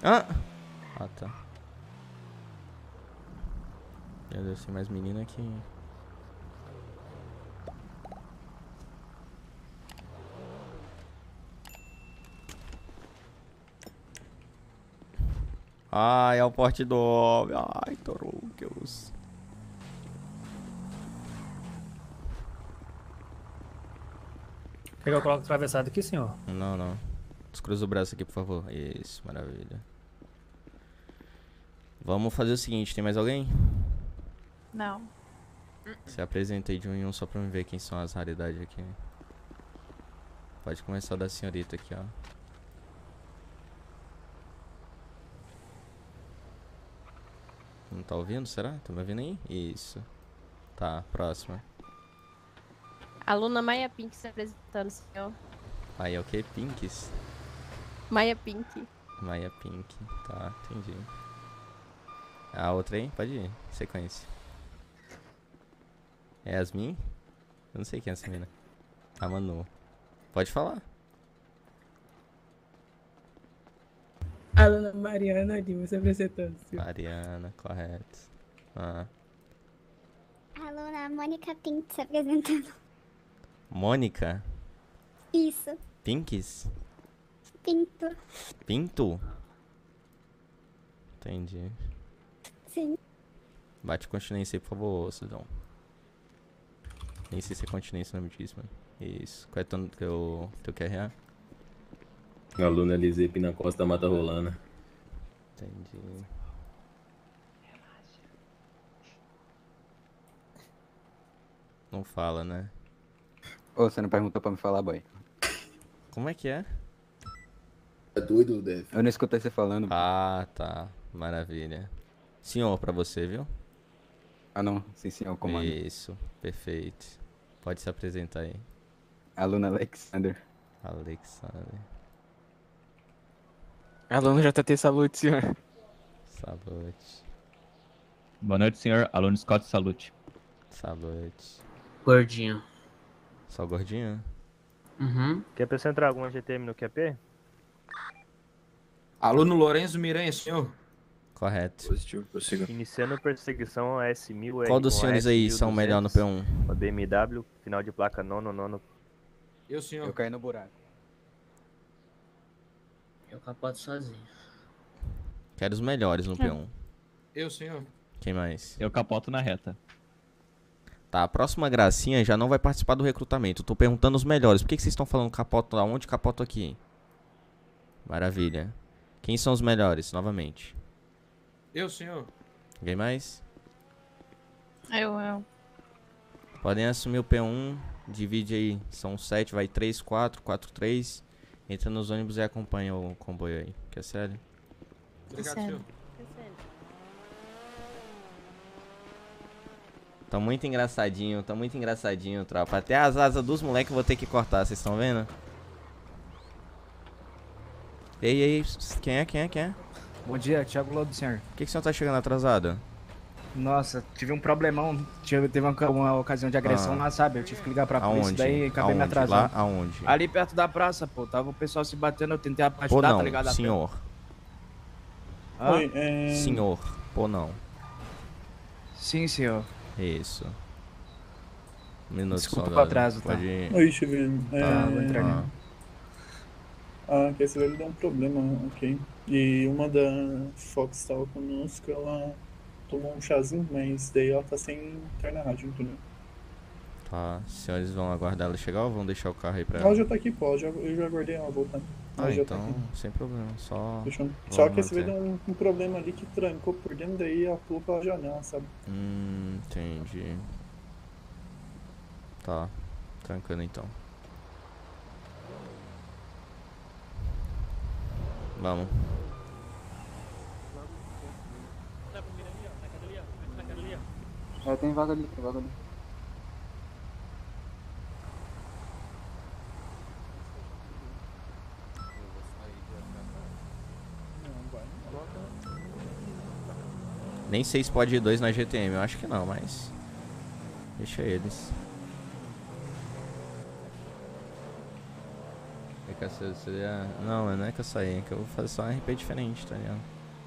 Ah! Ah, tá. Meu Deus, tem mais menina aqui. Ai, é o porte do homem. Ai, Torouqueus. Quer que eu coloque atravessado aqui, senhor? Não, não. Descruza o braço aqui, por favor. Isso, maravilha. Vamos fazer o seguinte, tem mais alguém? Não. Se apresenta aí de um em um só pra eu ver quem são as raridades aqui. Pode começar da senhorita aqui, ó. Não tá ouvindo, será? Tá me ouvindo aí? Isso. Tá, próxima. Aluna Maia Pink se apresentando, senhor. Aí é o que? Pinks? Maia Pink. Maia Pink. Tá, entendi. A outra aí? Pode ir. Sequência. É Yasmin? Eu não sei quem é essa mina. A Manu. Pode falar. Aluna Mariana Lima se apresentando. Mariana, correto. Ah. Aluna Mônica Pinto se apresentando. Mônica? Isso, Pinks? Pinto. Pinto? Entendi. Sim. Bate continência aí, por favor, cidadão. Nem sei se é continência o nome disso, mano. Isso. Qual é teu QRA? Aluna Elisei Pina Costa Mata Rolana. Entendi. Não fala, né? Ô, você não perguntou pra me falar, boy? Como é que é? É doido, Def? Eu não escutei você falando. Ah, tá. Maravilha. Senhor, pra você, viu? Ah, não. Sim, senhor, comando. Isso, perfeito. Pode se apresentar aí. Aluna Alexander. Alexander. Aluno JT Salute, senhor. Salute. Boa noite, senhor. Aluno Scott Salute. Salute. Gordinho. Só gordinho? Uhum. Quer entrar alguma GTM no QP? Aluno Lourenço Miranha, senhor. Correto. Positivo, prossiga. Iniciando perseguição a S1000. Qual dos senhores aí são melhor no P1? Uma BMW, final de placa nono. Eu, senhor. Eu caí no buraco. Eu capoto sozinho. Quero os melhores no P1. Eu, senhor. Quem mais? Eu capoto na reta. Tá, a próxima gracinha já não vai participar do recrutamento. Eu tô perguntando os melhores. Por que vocês estão falando capoto aonde, capoto aqui? Maravilha. Quem são os melhores, novamente? Eu, senhor. Alguém mais? Eu. Podem assumir o P1. Divide aí. São 7, vai 3, 4, 4, 3. Entra nos ônibus e acompanha o comboio aí. Que é sério? Obrigado, Sério. senhor. Tá muito engraçadinho, tropa. Até as asas dos moleques eu vou ter que cortar, vocês estão vendo? Ei, quem é? Bom dia, Thiago Lobo, senhor. Por que o senhor tá chegando atrasado? Nossa, tive um problemão. Teve uma ocasião de agressão lá, sabe? Eu tive que ligar pra polícia, daí acabei me atrasando. Lá aonde? Ali perto da praça, pô. Tava o pessoal se batendo, eu tentei ajudar, Pô não, tá ligado? senhor. Oi, Senhor, pô não. Sim, senhor. Isso. Um minuto Desculpa só, o atraso, tá? Pode ir. Oi, Chivelino. Tá, vou entrar ali. Que esse velho deu um problema, ok. E uma da Fox estava conosco, ela tomou um chazinho, mas daí ela tá sem interna rádio, entendeu? Tá, os senhores vão aguardar ela chegar ou vão deixar o carro aí pra ela? Ela já tá aqui, pô, eu já aguardei ela voltando. Ela já então, tá aqui. sem problema, só... Fechou. vamos Só que esse manter. velho deu um problema ali que trancou por dentro, daí ela pulou pela janela, sabe? Entendi. Tá, trancando então. Vamos. É, tem vaga ali, Nem sei se pode ir 2 na GTM, eu acho que não, mas... deixa eles. que seria... Não, mas não é que eu saí, é que eu vou fazer só um RP diferente, tá ligado?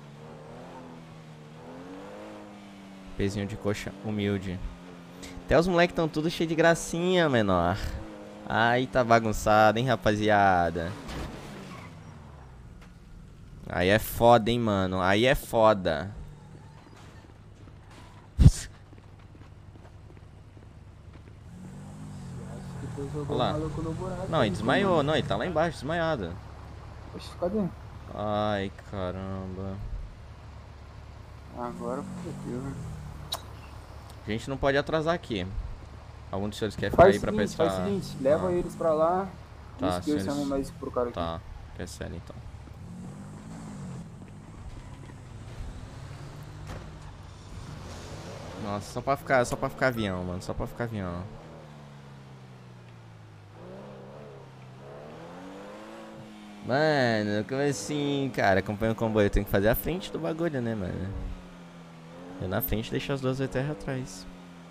Pezinho de coxa humilde. Até os moleques tão tudo cheio de gracinha, menor. Aí tá bagunçado, hein, rapaziada. Aí é foda, hein, mano. Aí é foda. Olha lá. Não, ele desmaiou. Não, ele tá lá embaixo, desmaiado. Oxe, cadê? Ai, caramba. Agora fodeu, né? A gente não pode atrasar aqui. Algum dos senhores quer ficar aí pra prestar... Faz o seguinte, leva eles pra lá. Tá, que eu chamo mais pro cara aqui. Tá, é sério então. Nossa, só pra ficar avião, mano. Só pra ficar avião. Mano, como assim, cara? Acompanha o comboio. Eu tenho que fazer a frente do bagulho, né, mano? Eu na frente deixo as duas VTR atrás.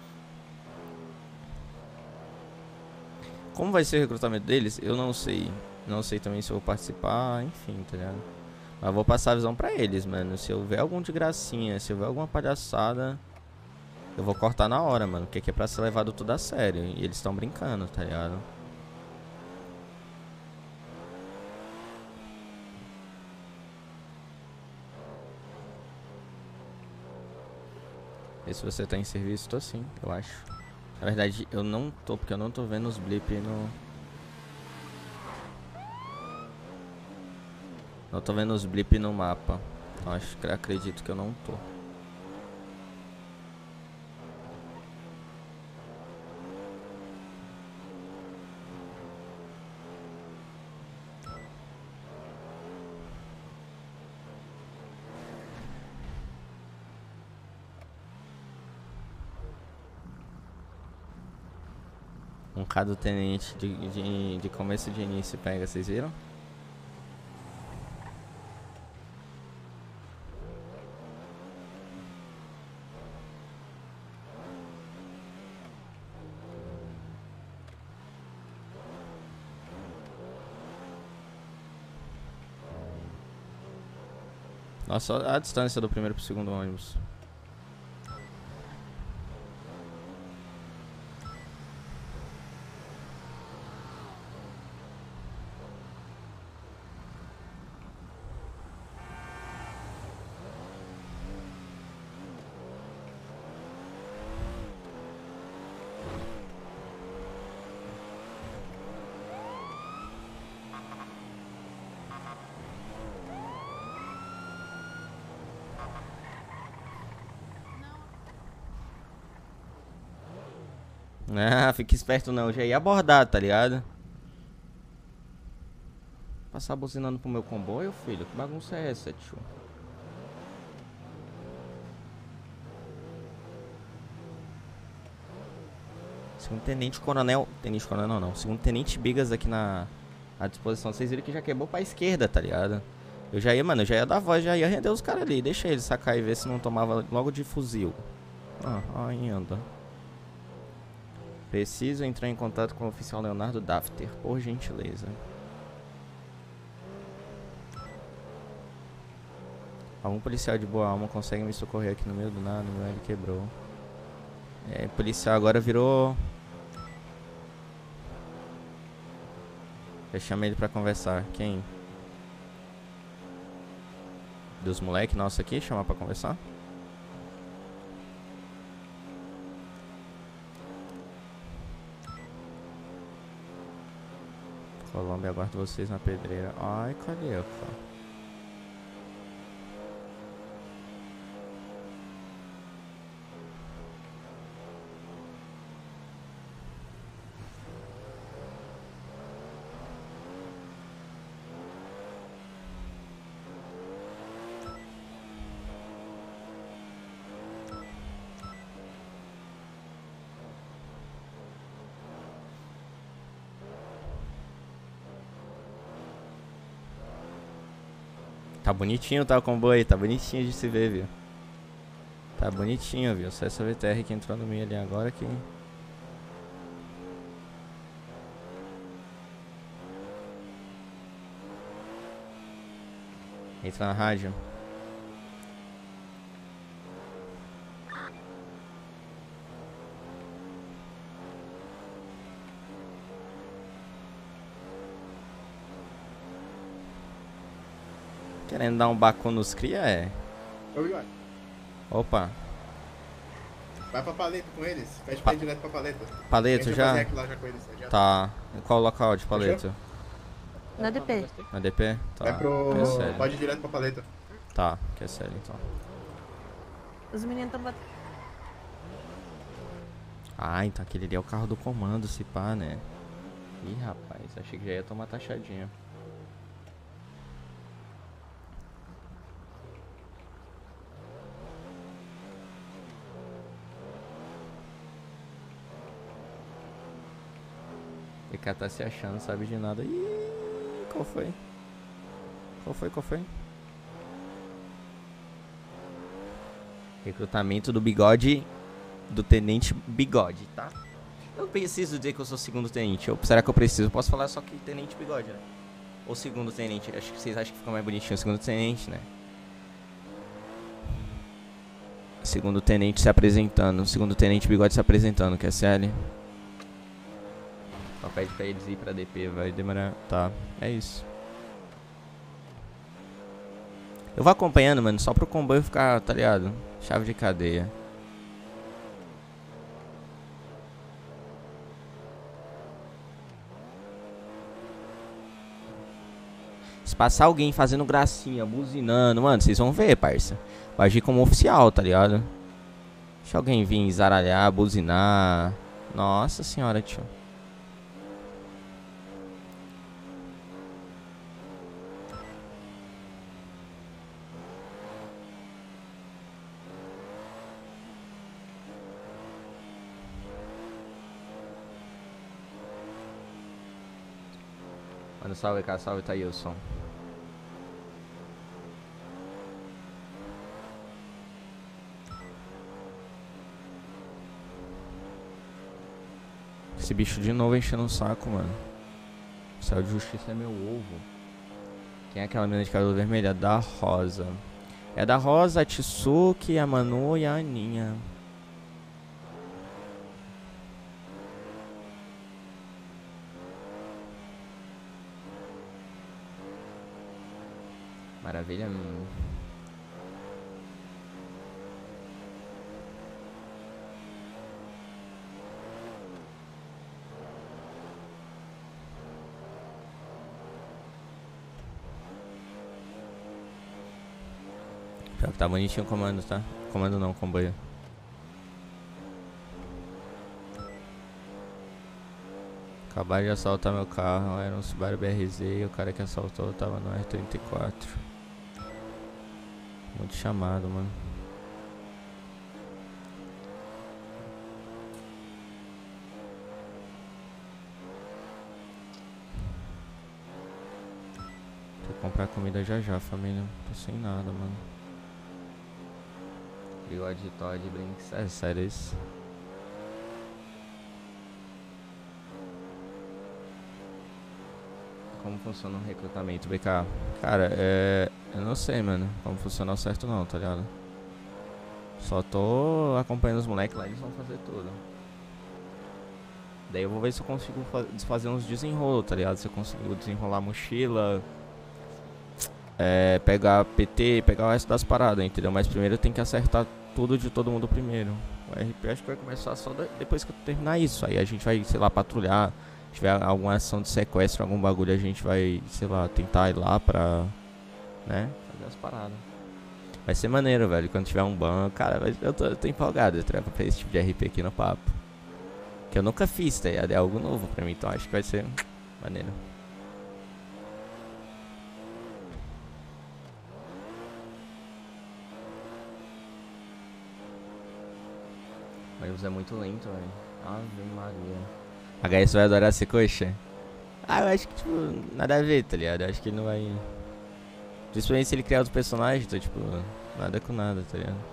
Como vai ser o recrutamento deles? Eu não sei. Não sei também se eu vou participar, enfim, tá ligado? Mas eu vou passar a visão pra eles, mano. Se houver algum de gracinha, se houver alguma palhaçada, eu vou cortar na hora, mano. Porque aqui é pra ser levado tudo a sério. E eles estão brincando, tá ligado? E se você tá em serviço, tô sim, eu acho. Na verdade, eu não tô, porque eu não tô vendo os blip no... Não tô vendo os blip no mapa. Então acredito que eu não tô. Um K do tenente de começo de início pega, vocês viram? Nossa, a distância do primeiro pro segundo ônibus. Ah, fica esperto não, eu já ia abordar, tá ligado? Passar buzinando pro meu comboio, filho? Que bagunça é essa, tio? Segundo tenente coronel... Tenente coronel não. Segundo tenente Bigas aqui à disposição. Vocês viram que já quebrou pra esquerda, tá ligado? Eu já ia, mano, eu já ia dar voz, já ia render os caras ali. Deixa eles sacar e ver se não tomava logo de fuzil. Ah, ainda. Preciso entrar em contato com o oficial Leonardo Dafter, por gentileza. Algum policial de boa alma consegue me socorrer aqui no meio do nada? Meu ele quebrou. É, policial agora virou... Eu chamei ele pra conversar. Quem? Dos moleques nossos aqui? Chamar pra conversar? Colômbia, aguardo vocês na pedreira. Ai, cadê, pô? Tá bonitinho, tá, o comboio? Tá bonitinho de se ver, viu? Tá bonitinho, viu? Só essa VTR que entrou no meio ali agora que... Entra na rádio. Querendo dar um baco nos cria, é? Obrigado. Opa. Vai pra paleta com eles. Pede pra ir direto pra paleta. Paleta já? Lá já com eles, já. Tá. Em qual local de paleta? Na DP. Na DP? Tá. Vai pro... QSL. Pode ir direto pra paleta. Tá, QSL então. Os meninos estão batendo. Ah, então aquele ali é o carro do comando, se pá, né? Ih, rapaz, achei que já ia tomar taxadinha. O cara tá se achando, sabe de nada. Ih, qual foi? Qual foi? Recrutamento do bigode, do tenente bigode, tá? Eu preciso dizer que eu sou segundo tenente. Será que eu preciso? Posso falar só que tenente bigode, né? Ou segundo tenente. Acho que vocês acham que fica mais bonitinho o segundo tenente, né? Segundo tenente se apresentando. Segundo tenente bigode se apresentando, QSL. Só pede pra eles ir pra DP, vai demorar. Tá, é isso. Eu vou acompanhando, mano, só pro comboio ficar, tá ligado? Chave de cadeia. Se passar alguém fazendo gracinha, buzinando, mano, vocês vão ver, parça. Vai agir como oficial, tá ligado? Deixa alguém vir zaralhar, buzinar. Nossa senhora, tio. Manda salve, cara, salve, Thailson. Esse bicho de novo enchendo o saco, mano. O céu de justiça é meu ovo. Quem é aquela menina de cabelo vermelho? É da Rosa. É da Rosa, a Tsuki, a Manu e a Aninha. Maravilha. Pior que tá bonitinho o comando, tá? Comando não, comboio. Acabaram de assaltar meu carro, era um Subaru BRZ e o cara que assaltou tava no R34. Muito chamado, mano. Vou comprar comida já já, família. Tô sem nada, mano. Bigode de Todd, Brinks. É sério isso? Como funciona o recrutamento, BK? Cara, eu não sei, mano, como funciona ao certo não, tá ligado? Só tô acompanhando os moleques lá, eles vão fazer tudo. Daí eu vou ver se eu consigo fazer uns desenrolos, tá ligado? Se eu consigo desenrolar a mochila, pegar PT, pegar o resto das paradas, entendeu? Mas primeiro eu tenho que acertar tudo de todo mundo primeiro. O RP acho que vai começar só depois que eu terminar isso. Aí a gente vai, sei lá, patrulhar. Se tiver alguma ação de sequestro, algum bagulho, a gente vai, sei lá, tentar ir lá pra, né, fazer as paradas. Vai ser maneiro, velho, quando tiver um banco. Cara, eu tô empolgado, eu trevo pra esse tipo de RP aqui no papo. Que eu nunca fiz, tá ligado? É algo novo pra mim, então acho que vai ser maneiro. Mas é muito lento, velho. Ave Maria. HS vai adorar ser coxa? Ah, eu acho que, tipo, nada a ver, tá ligado? Eu acho que ele não vai... Principalmente se ele criar outro personagem, então, tipo, nada com nada, tá ligado?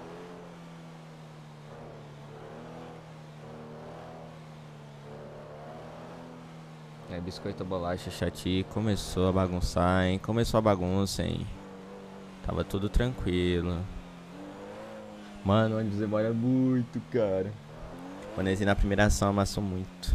Biscoito, bolacha, chati, começou a bagunçar, hein? Começou a bagunça, hein? Tava tudo tranquilo. Mano, o ônibus demora muito, cara. O Nezinho na primeira ação amassou muito.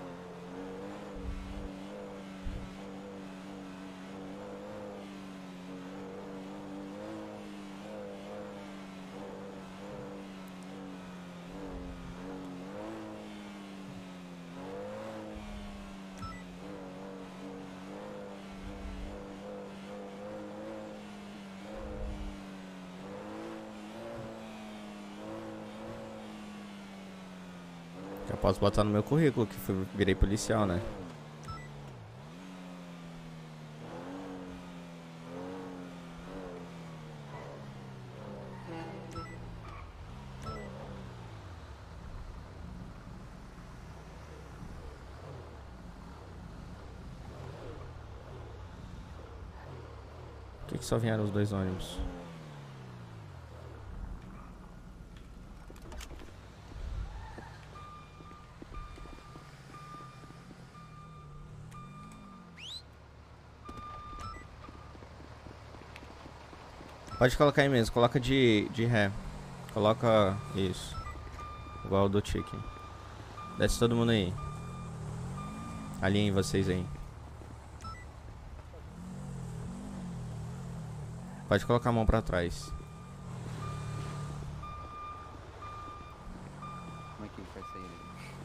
Já posso botar no meu currículo que virei policial, né? Por que só vieram os 2 ônibus? Pode colocar aí mesmo, coloca de ré. Coloca isso. Igual o do Chicken. Desce todo mundo aí. Alinhem vocês aí. Pode colocar a mão pra trás. Como é que ele faz isso aí?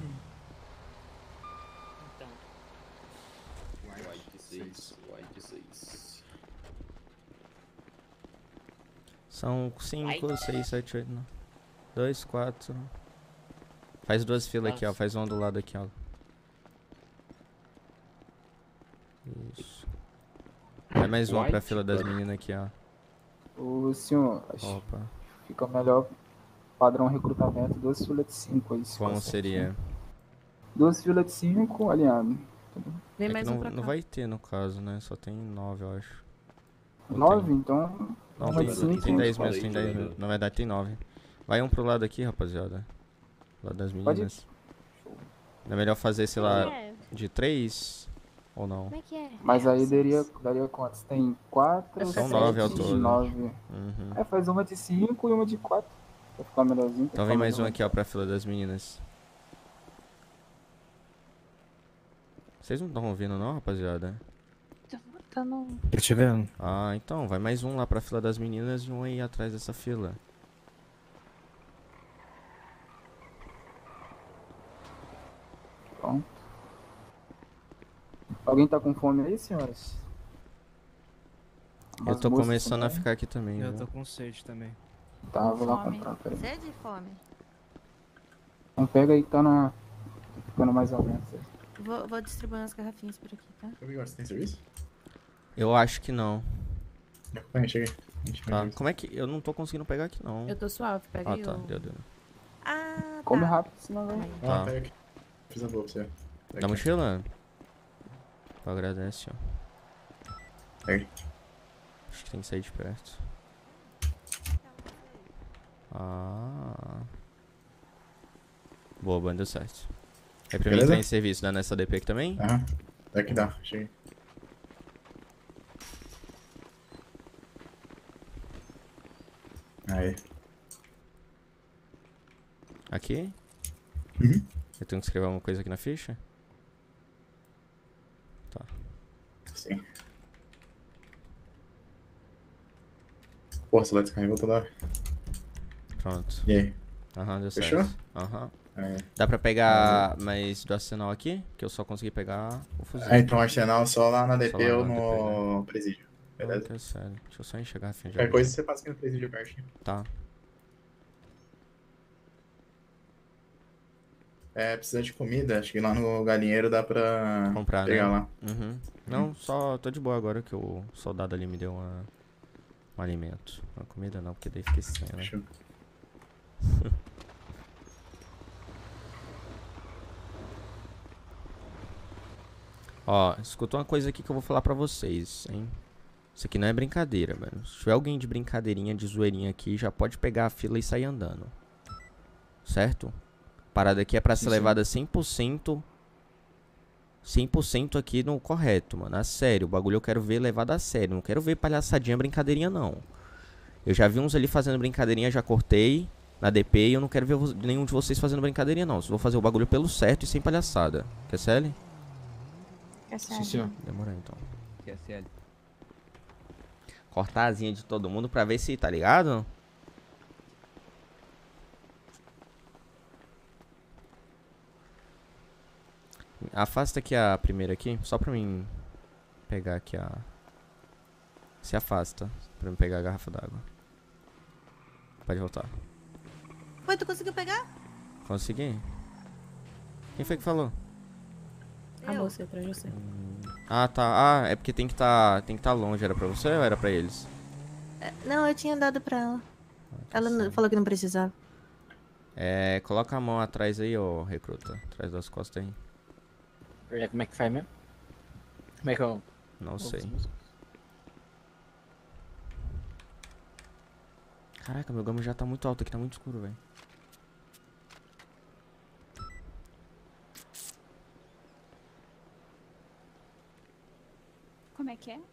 White 6, White 6. São 5, 6, 7, 8, 9. 2, 4. Faz 2 filas aqui, ó. Faz uma do lado aqui, ó. Isso. Vai mais uma pra fila das meninas aqui, ó. Ô, senhor, acho Opa. que fica melhor padrão recrutamento, 2 filas de 5 aí. Como seria? 2 filas de 5 alinhado. Vem É mais que um pra não cá. vai ter no caso, né? Só tem 9, eu acho. 9? Então. Não, uma tem, de 5. tem 10 mesmo, tem 10 mesmo. Na verdade tem 9. Vai um pro lado aqui, rapaziada. Lado das meninas. Não é melhor fazer, sei lá, de 3 ou não? Como é que é? Mas aí daria quantos? Tem 4, São 9 ao todo. 9. Uhum. É, faz uma de 5 e uma de 4. Pra ficar melhorzinho. Então vem mais um aqui, ó, pra fila das meninas. Vocês não estão ouvindo não, rapaziada? Tá no... Eu te vendo. Ah, então, vai mais um lá pra fila das meninas e um aí atrás dessa fila. Pronto. Alguém tá com fome aí, senhoras? Eu tô Umas começando a moças ficar aqui também. Eu viu? tô com sede também. Tá, vou lá comprar, peraí. Sede e fome. Então pega aí que tá na... Tá ficando mais ou menos aí. Vou distribuir as garrafinhas por aqui, tá? Você tem serviço? Eu acho que não. Cheguei. Tá, como é que... Eu não tô conseguindo pegar aqui não. Eu tô suave, pega aí tá, o... deu. Ah, Come tá. rápido, senão vai. Tá. Pega aqui. Fiz a boa pra você. Da mochila? Tu agradece, ó. Pega. Acho que tem que sair de perto. Ah. Boa, deu certo. Aí pra mim Beleza? entrar em serviço, dá nessa DP aqui também? Aham. Daqui dá, cheguei. Aí. Aqui? Uhum. Eu tenho que escrever alguma coisa aqui na ficha? Tá. Sim. Pô, você lá descarregou toda hora. Pronto. E aí? Aham, deu Fechou? certo. Aham. Aí. Dá pra pegar mais do arsenal aqui? Que eu só consegui pegar o fuzil. Ah, então arsenal só lá na Só DP lá ou na no presídio. Beleza? Que é sério. Deixa eu só enxergar a garrafinha de Qualquer água. coisa você passa aqui no presídio pertinho. Tá. É, precisa de comida, acho que lá no galinheiro dá pra Comprar, pegar né? lá. Uhum. Não, só tô de boa agora que o soldado ali me deu um alimento. Uma comida não, porque daí fiquei sem, né? Fechou. Ó, escuta uma coisa aqui que eu vou falar pra vocês, hein? Isso aqui não é brincadeira, mano. Se tiver alguém de brincadeirinha, de zoeirinha aqui, já pode pegar a fila e sair andando. Certo? A parada aqui é pra ser levada 100%. 100% aqui no correto, mano. A sério, o bagulho eu quero ver levado a sério. Não quero ver palhaçadinha, brincadeirinha, não. Eu já vi uns ali fazendo brincadeirinha, já cortei na DP e eu não quero ver nenhum de vocês fazendo brincadeirinha, não. Vocês vão fazer o bagulho pelo certo e sem palhaçada. QSL? QSL. Sim, senhor. Demorou então. QSL. Cortar a asinha de todo mundo pra ver se, tá ligado? Afasta aqui a primeira aqui, só pra mim pegar aqui a... Se afasta, pra mim pegar a garrafa d'água. Pode voltar. Oi, tu conseguiu pegar? Consegui. Quem foi que falou? A moça atrás de você. Ah, tá. Ah, é porque tem que tá longe. Era pra você ou era pra eles? Não, eu tinha dado pra ela. Ela falou que não precisava. É, coloca a mão atrás aí, ô recruta. Atrás das costas aí. Como é que faz mesmo? Como é que eu... Não sei. Caraca, meu gama já tá muito alto aqui, tá muito escuro, velho. Como é que é?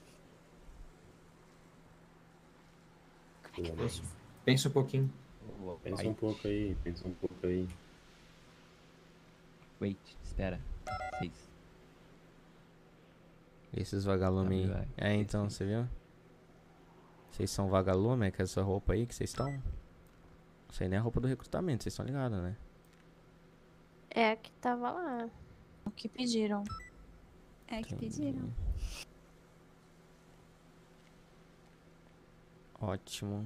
Pensa um pouquinho. Pensa um pouco aí, pensa um pouco aí. Wait, espera. 6. Esses vagalumes aí. É, então, você viu? Vocês são vagalume, é com essa roupa aí que vocês estão? Isso aí nem é a roupa do recrutamento, vocês estão ligados, né? É a que tava lá. O que pediram. É que pediram. Ótimo.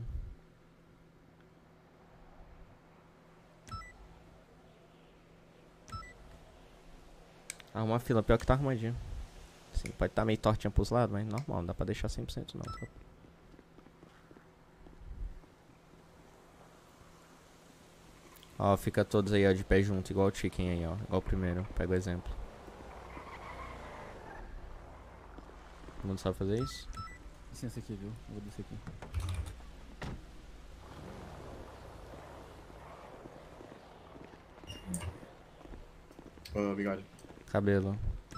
Arruma a fila, pior que tá arrumadinho. Assim, pode estar meio tortinha pros lados, mas normal, não dá pra deixar 100% não. Tá? Ó, fica todos aí, ó, de pé junto, igual o chicken aí, ó. Igual o primeiro, pega o exemplo. Todo mundo sabe fazer isso? Licença aqui, viu? Vou descer aqui. Ô, bigode. Cabelo.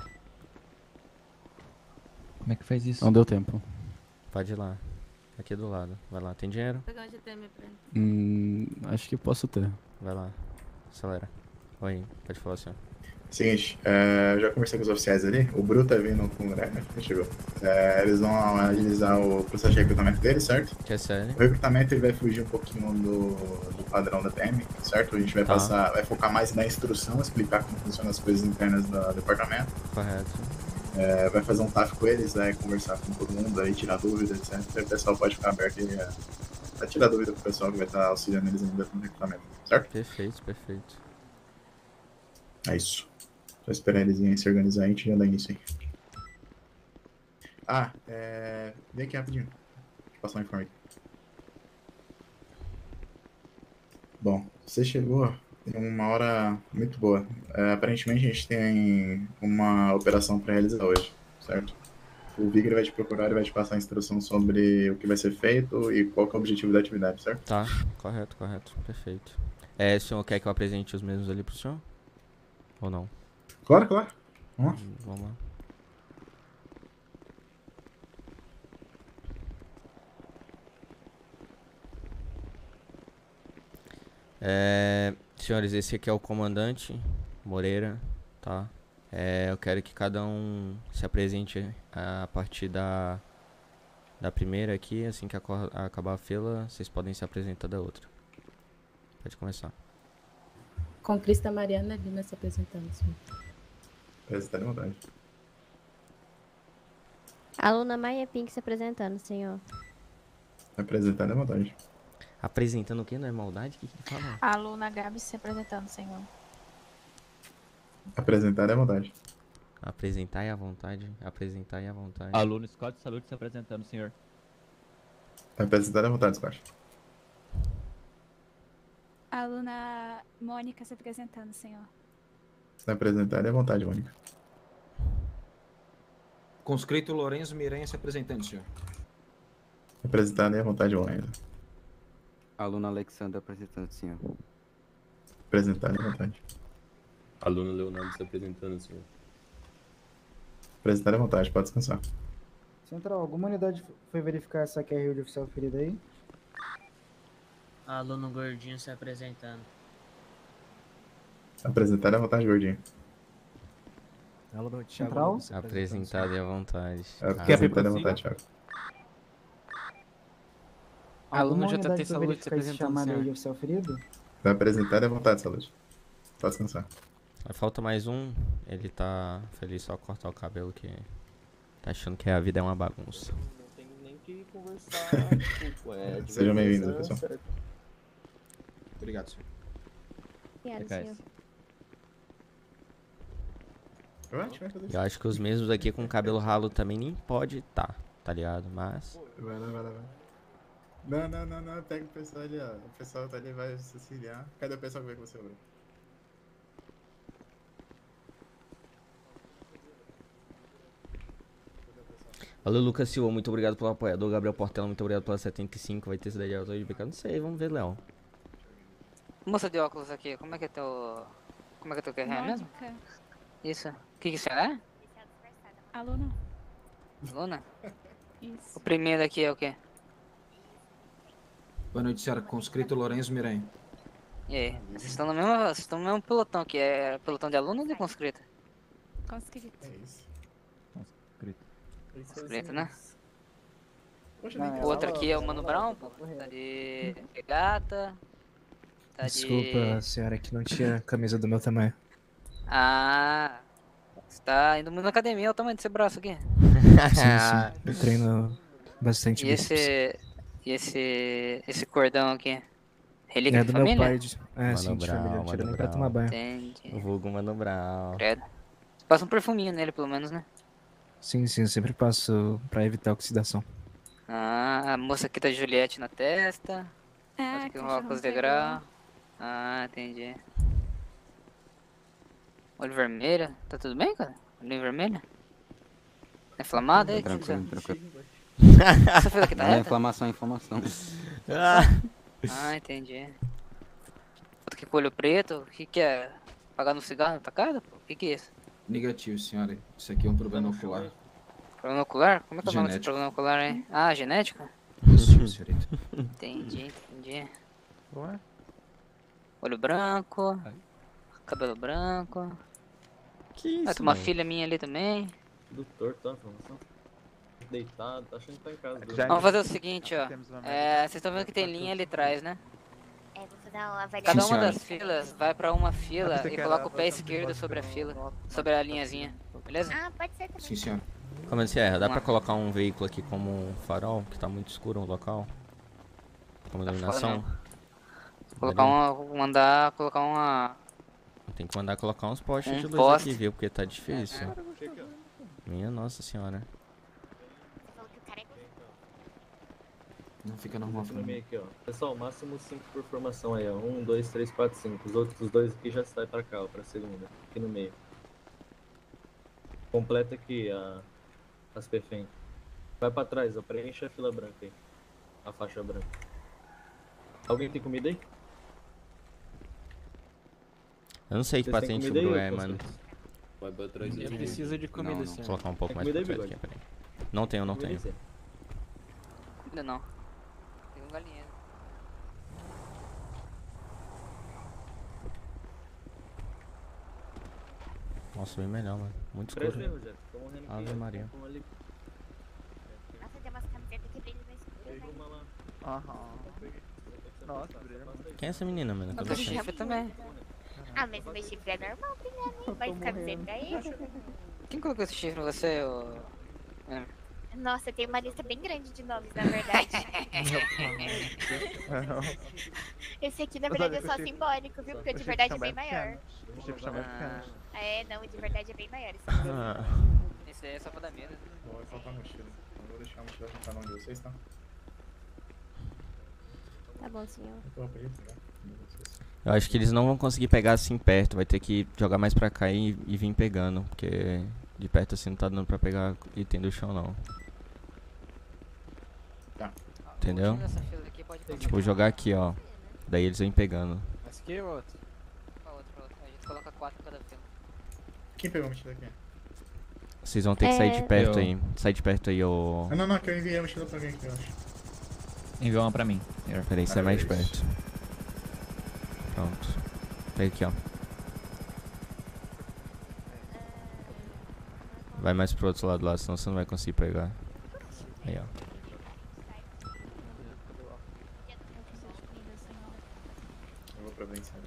Como é que faz isso? Não deu tempo. Pode ir lá. Aqui do lado. Vai lá. Tem dinheiro? Vou pegar um GTM pra ele. Acho que posso ter. Vai lá. Acelera. Oi, pode falar assim. Seguinte, eu já conversei com os oficiais ali. O Bru tá vindo com o Greg, chegou. Eles vão agilizar o processo de recrutamento dele, certo? QSL. O recrutamento ele vai fugir um pouquinho do padrão da PM, certo? A gente vai passar, vai focar mais na instrução, explicar como funcionam as coisas internas do departamento. Correto. Vai fazer um TAF com eles, vai conversar com todo mundo aí, tirar dúvida, etc. O pessoal pode ficar aberto aí pra tirar dúvida pro pessoal que vai estar auxiliando eles ainda no recrutamento, certo? Perfeito, perfeito. É isso. Só esperar eles irem se organizar e a gente já dá início aí. Vem aqui rapidinho. Deixa eu passar um informe aqui. Bom, você chegou em uma hora muito boa. Aparentemente a gente tem uma operação para realizar hoje, certo? O Vigor vai te procurar e vai te passar a instrução sobre o que vai ser feito e qual que é o objetivo da atividade, certo? Tá, correto, perfeito. O senhor quer que eu apresente os mesmos ali pro senhor? Ou não? Claro, claro. Vamos lá. Vamos lá. Senhores, esse aqui é o comandante Moreira, tá? Eu quero que cada um se apresente a partir da primeira aqui, assim que acabar a fila, vocês podem se apresentar da outra. Pode começar. Conquista Mariana Lima se apresentando, senhor. Apresentar à vontade. Aluna Maia Pink se apresentando, senhor. Apresentar à vontade. Apresentando o que? Não é maldade? O que ele fala? Aluna Gabi se apresentando, senhor. Apresentar à vontade. Apresentar e à vontade. Apresentar e à vontade. Aluno Scott Salute se apresentando, senhor. Apresentar à vontade, Scott. Aluna Mônica se apresentando, senhor. Apresentar à vontade, Mônica. Conscrito Lourenço Miranha se apresentando, senhor. Apresentar à vontade, Mônica. Aluna Alexandra apresentando, senhor. Apresentar à vontade. Aluno Leonardo se apresentando, senhor. Apresentar à vontade, pode descansar. Central, alguma unidade foi verificar essa QR de oficial ferida aí? Aluno gordinho se apresentando. Apresentar à vontade, gordinho. Aluno Thiago. Central? Lobo se Apresentado e à vontade. Apresentar à vontade, Thiago. Aluno Alguma JT unidade Saúde se pra verificar esse apresentando, chamado aí senhor. de oficial ferido? Tá apresentado à vontade, Saúde. Pode descansar. Falta mais um. Ele tá feliz só cortar o cabelo que tá achando que a vida é uma bagunça. Não tem nem que conversar. Desculpa, Sejam bem-vindos, pessoal. certo. Obrigado, senhor. Obrigada, senhor. Eu acho que os mesmos aqui com cabelo ralo também nem pode tá ligado? Mas... Vai lá. Não. Pega o pessoal ali, ó. O pessoal tá ali, vai se auxiliar. Cadê o pessoal que veio com você, Bruno? Valeu, Lucas Silva, muito obrigado pelo apoiador. Gabriel Portela, muito obrigado pela 75. Vai ter cidade de autor de BK? Não sei, vamos ver, Léo. Moça de óculos aqui, como é que é teu QR mesmo? Mônica. Isso. O que isso é? Aluna. Luna? Isso. O primeiro aqui é o quê? Boa noite, senhora. Conscrito Lourenço Miranha. E aí? Vocês estão no mesmo pelotão aqui. É pelotão de aluno ou de conscrito? Conscrito. É isso. Conscrito, né? Poxa, Não, O outro aqui é o Mano Brown, pô. Tá de regata. Tá Desculpa, de... senhora, que não tinha camisa do meu tamanho. Ah, você tá indo muito na academia, olha o tamanho desse braço aqui. Sim. Eu treino bastante E esse cordão aqui? Relíquia É de do meu família? pai. Sim, de família. Não tira nem pra tomar banho. Entendi. O vulgo Mano Brown. Credo. Você passa um perfuminho nele, pelo menos, né? Sim, eu sempre passo pra evitar oxidação. Ah, a moça aqui tá de Juliette na testa. Ah, Aqui um cachorro óculos de pegou. grau. Ah, entendi. Olho vermelho. Tá tudo bem, cara? Olho vermelho? É inflamado aí? Tranquilo. Essa fila aqui tá Não é reta? inflamação. Ah, entendi. Outro aqui com olho preto. O que é? Pagar no cigarro tá caro? O que é isso? Negativo, senhora. Isso aqui é um problema ocular. Problema ocular? Como é que é o nome desse Genético. problema ocular aí? Ah, genética? Isso, senhorita. Entendi. Olho branco. Cabelo branco. Que isso, Ah, tem uma mano? filha minha ali também. Doutor, tá? Informação? Deitado, tá achando que tá em casa. Vamos fazer o seguinte, ó. Vocês estão vendo que tem linha ali atrás, né? É, vou fazer uma avaliação. Cada uma senhora. das filas vai pra uma fila e coloca o pé esquerdo sobre a fila, sobre a linhazinha, beleza? Ah, pode ser também. Sim, senhora. Como assim é? Dá Vamos pra lá. colocar um veículo aqui como um farol, que tá muito escuro o local? Como iluminação? Colocar uma... Tem que mandar colocar uns postes de luz poste. aqui, viu? Porque tá difícil. Minha nossa senhora. Não fica normal, No meio aqui, ó. Pessoal, máximo 5 por formação aí, ó. 1, 2, 3, 4, 5. Os outros dois aqui já saem pra cá, ó, pra segunda. Aqui no meio. Completa aqui as perfém. Vai pra trás, ó. Preenche a fila branca aí. A faixa branca. Alguém tem comida aí? Eu não sei que Vocês têm patente o comida aí, Bru ou é, posso- mano. Vai pra trás. Eu preciso de comida, Não, senhor. Vou colocar um pouco Tem mais comida pra aí, trás aqui, bigode? peraí. Não tenho. Comida aí, Zé? Ainda não. Tem um galinheiro. Nossa, bem melhor, mano. Muito Presta escuro. aí, Rogério. Tô morrendo aqui. Ave ó. Maria. Vamos ali. Nossa, tem umas camisetas que brilham no escuro. Pega uma lá. Nossa, brilha muito. Quem é essa menina, mano? Eu tô Cadê você? chifre também. Ah, mas o meu chifre é normal brilhando, hein? Mas camiseta aí. Quem colocou esse chifre em você, ô... Nossa, tem uma lista bem grande de nomes, na verdade. Esse aqui, na verdade, é só simbólico, viu? Porque o de verdade é bem maior. O chifre chama pequeno. É, não, o de verdade é bem maior. Esse aqui. Esse aí é só pra dar medo. Vai faltar a mochila. Eu vou deixar a mochila no canal de vocês, tá? Tá bom, senhor. Eu vou pegar. Eu acho que eles não vão conseguir pegar assim perto. Vai ter que jogar mais pra cá e vir pegando. Porque de perto assim não tá dando pra pegar item do chão, não. Tá. Entendeu? Nessa fila aqui pode pegar. Tipo, jogar aqui, ó. Daí eles vêm pegando. Esse aqui ou outro? Outra. A gente coloca 4 em cada fila. Quem pegou a mochila aqui? Vocês vão ter que sair de perto Eu. aí. Sair de perto aí, ô. Não, que eu enviei a mochila pra alguém aqui, eu acho. Enviou uma pra mim. Peraí, você é mais perto. Pronto. Pega aqui, ó. Vai mais pro outro lado lá, senão você não vai conseguir pegar. Aí, ó. Eu vou providenciar.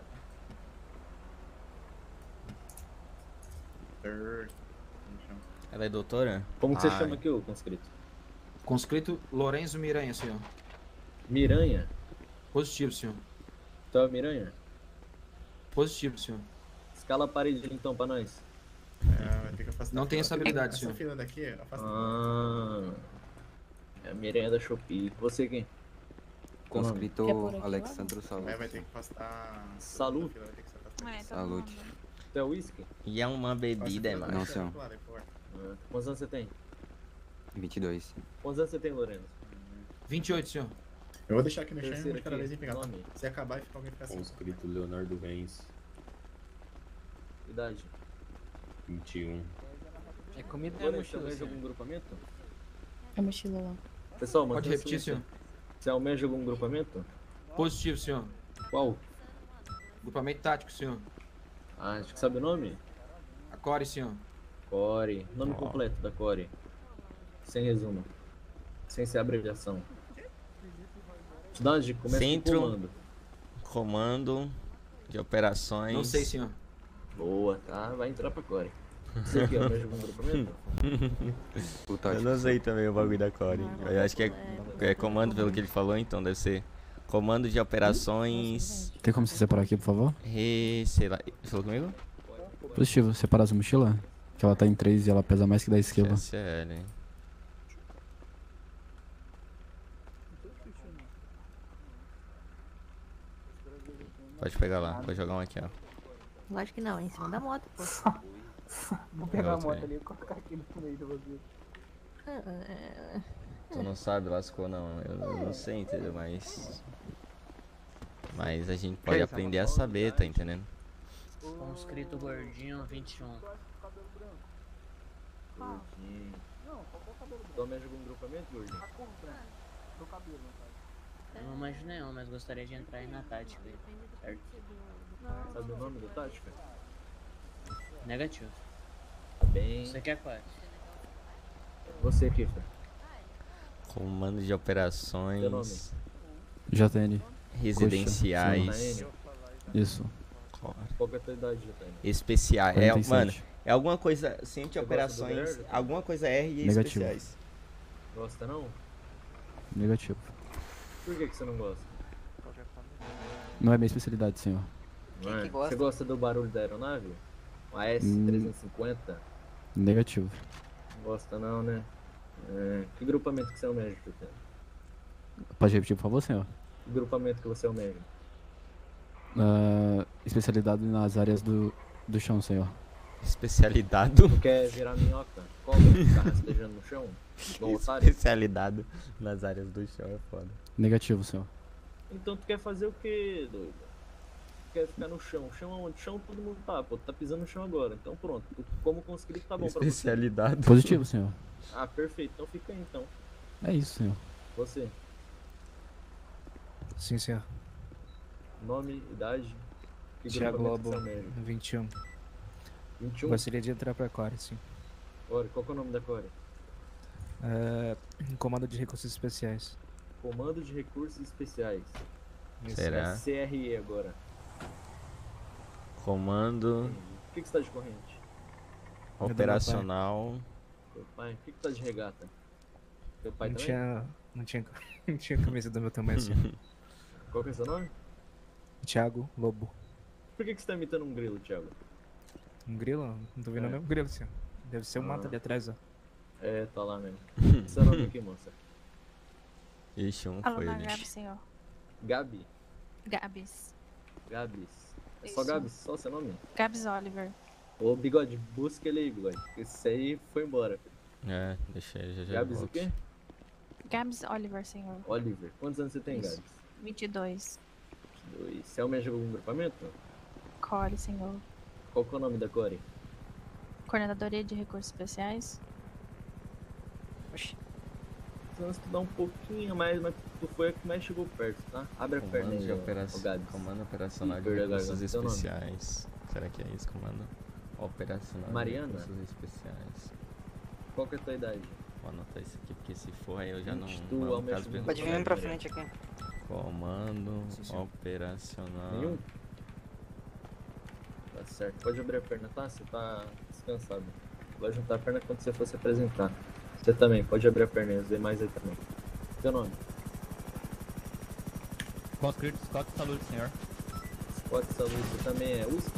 Ela é doutora? Como que você chama aqui, o conscrito? Conscrito Lourenço Miranha, senhor. Miranha? Positivo, senhor. Tu é o Miranha? Positivo, senhor. Escala a parede ali então pra nós. Vai ter que afastar. Não tem essa habilidade, senhor. Essa fila daqui, afasta. É a Miranha da Shopee. Você quem? Conscrito Alexandro Salute. Vai ter que afastar. Salute? Salute. Tu é whisky? E é uma bebida, mano. Não, senhor. Quantos anos você tem? 22. Quantos anos você tem, Lorena? 28, senhor. Eu vou deixar aqui no chão Terceiro e cada aqui. vez em pegar. Nome? Se acabar e ficar alguém ficar assim. Conscrito Leonardo Reis, Idade? 21. É comida ou é Lorena, você mochila, almeja senhor? algum grupamento? A mochila lá. Pessoal, Pode mantém repetir, silêncio. senhor. Você almeja algum grupamento? Positivo, senhor. Qual? Grupamento tático, senhor. Ah, acho que sabe o nome? A Core, senhor. Core. Nome completo da Core. Sem resumo. Sem ser abreviação. Te dá uma dica, começa Centro. com comando. Comando de operações. Não sei, senhor. Boa, tá? Vai entrar pra Core. Você que almeja algum grupamento? Eu não sei também o bagulho da Core. Eu acho que é comando pelo que ele falou, então deve ser comando de operações. Tem como você separar aqui, por favor? Sei lá. Falou comigo? Positivo, separar essa mochila? Que ela tá em 3 e ela pesa mais que 10 quilos. SL, hein? Pode pegar lá, pode jogar um aqui, ó. Lógico que não, em cima da moto, pô. Vou Pega pegar a outro moto aí. ali e colocar aqui no meio do vazio. Tu não sabe, lascou não. Eu não sei, entendeu? Mas a gente pode aprender a saber, tá entendendo? Conscrito gordinho 21. Gordinho. Tu almeja algum grupamento, Gordinho? Eu não manjo nenhum, mas gostaria de entrar aí na tática, certo? Sabe o nome da tática? Negativo. Tá bem. Você quer qual? Você, Kiffer. Comando de Teu operações JN. residenciais. Coxa, isso. Qual que é a tua idade, JN? Especiais. 47. Mano, é alguma coisa. Centro de Você gosta do operações. verde? Alguma coisa R e Negativo. especiais. Gosta não? Negativo. Por que você não gosta? Não é minha especialidade, senhor. Não é? que gosta? Você gosta do barulho da aeronave? Uma S-350? Negativo. Não gosta não, né? Que grupamento que você almeja, JN? Pode repetir, por favor, senhor? Que grupamento que você almeja? Especialidade nas áreas do chão, senhor. Especialidade? Tu quer virar minhoca? Cobra que ficar rastejando no chão? Igual um otário? Especialidade nas áreas do chão é foda. Negativo, senhor. Então tu quer fazer o que, doido? Tu quer ficar no chão? Chão aonde? Chão todo mundo tá, pô. Tu tá pisando no chão agora. Então pronto. Tu, como conscrito tá bom pra você. Especialidade. Positivo, senhor. Ah, perfeito. Então fica aí, então. É isso, senhor. Você. Sim, senhor. Nome, idade. Que Thiago grupamento Lobo, que você almeja? 21. 21? Gostaria de entrar pra Core, sim. Core, qual que é o nome da Core? Comando de Recursos Especiais. Comando de Recursos Especiais. Isso. Será? É CRE agora. Comando Por que você tá de corrente? operacional. Teu pai? Por que tá de regata? Teu pai Não também? tinha, não tinha camisa do meu tamanho assim. Qual que é o seu nome? Thiago Lobo. Por que você tá imitando um grilo, Thiago? Um grilo? Não tô vendo É. nenhum grilo, senhor. Deve ser um mato ali atrás, ó. É, tá lá mesmo. Seu nome aqui, moça? Ixi, um Alô, foi na ali. Gabi, senhor. Gabi? Gabs. Gabs. É só Isso. Gabs? Só seu nome? Gabs Oliver. Ô, Bigode, busca ele aí, Bigode. Esse aí foi embora. É, deixa ele já Gabs o volto. quê? Gabs Oliver, senhor. Oliver. Quantos anos você tem, Isso. Gabs? 22. 22. Você almeja algum grupamento? Core, senhor. Qual que é o nome da Core? Coordenadoria de Recursos Especiais. Você precisando estudar um pouquinho mais, mas tu foi a que mais chegou perto, tá? Abre a perna aí, Comando Operacional de Recursos Especiais. Será que é isso, Comando Operacional Mariana? de Recursos Especiais. Qual que é a tua idade? Vou anotar isso aqui, porque se for aí eu já não... Pode vir pra frente aqui. Comando Operacional... Nenhum? Tá certo. Pode abrir a perna, tá? Você tá descansado. Vai juntar a perna quando você for se apresentar. Você também, pode abrir a perna e os demais aí também. Seu nome? Conscrito Scott Saúde, senhor. Scott Saúde, você também é USP?